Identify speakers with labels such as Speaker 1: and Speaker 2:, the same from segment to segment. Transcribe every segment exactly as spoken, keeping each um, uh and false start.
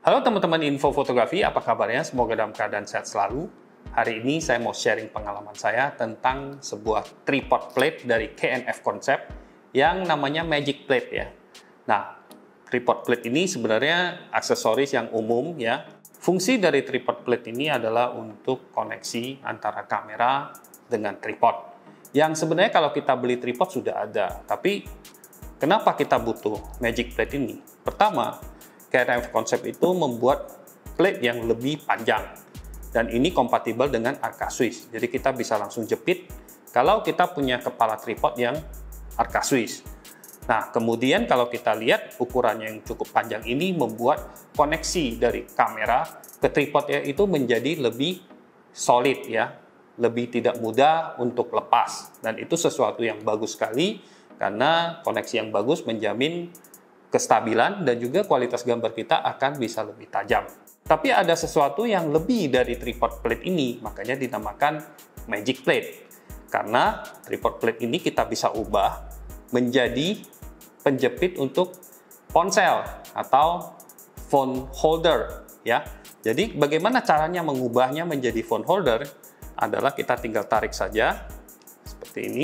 Speaker 1: Halo teman-teman info fotografi, apa kabarnya? Semoga dalam keadaan sehat selalu. Hari ini saya mau sharing pengalaman saya tentang sebuah tripod plate dari K N F Concept yang namanya Magic Plate ya. Nah, tripod plate ini sebenarnya aksesoris yang umum ya. Fungsi dari tripod plate ini adalah untuk koneksi antara kamera dengan tripod. Yang sebenarnya kalau kita beli tripod sudah ada, tapi kenapa kita butuh Magic Plate ini? Pertama, K N F Concept itu membuat plate yang lebih panjang dan ini kompatibel dengan Arca Swiss. Jadi kita bisa langsung jepit kalau kita punya kepala tripod yang Arca Swiss. Nah, kemudian kalau kita lihat ukurannya yang cukup panjang ini membuat koneksi dari kamera ke tripodnya itu menjadi lebih solid ya, lebih tidak mudah untuk lepas. Dan itu sesuatu yang bagus sekali karena koneksi yang bagus menjamin kestabilan dan juga kualitas gambar kita akan bisa lebih tajam. Tapi ada sesuatu yang lebih dari tripod plate ini, makanya dinamakan Magic Plate. Karena tripod plate ini kita bisa ubah menjadi penjepit untuk ponsel atau phone holder ya. Jadi bagaimana caranya mengubahnya menjadi phone holder adalah kita tinggal tarik saja seperti ini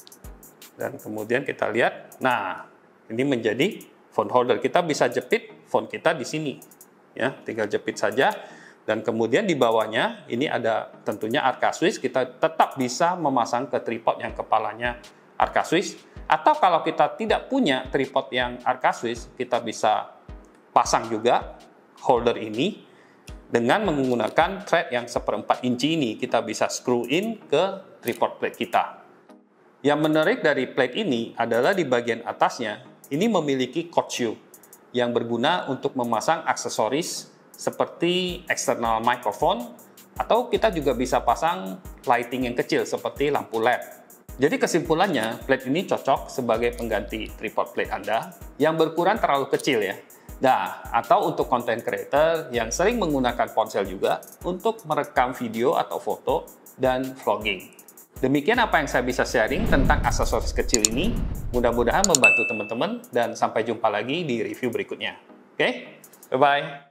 Speaker 1: dan kemudian kita lihat, nah ini menjadi phone holder. Kita bisa jepit phone kita di sini ya, tinggal jepit saja dan kemudian di bawahnya ini ada tentunya Arca Swiss. Kita tetap bisa memasang ke tripod yang kepalanya Arca Swiss, atau kalau kita tidak punya tripod yang Arca Swiss, kita bisa pasang juga holder ini dengan menggunakan thread yang seperempat inci ini. Kita bisa screw in ke tripod plate kita. Yang menarik dari plate ini adalah di bagian atasnya ini memiliki cord shoe yang berguna untuk memasang aksesoris seperti external microphone, atau kita juga bisa pasang lighting yang kecil seperti lampu L E D. Jadi kesimpulannya, plate ini cocok sebagai pengganti tripod plate Anda yang berukuran terlalu kecil ya. Nah, atau untuk content creator yang sering menggunakan ponsel juga untuk merekam video atau foto dan vlogging. Demikian apa yang saya bisa sharing tentang aksesoris kecil ini. Mudah-mudahan membantu teman-teman dan sampai jumpa lagi di review berikutnya. Oke, bye-bye.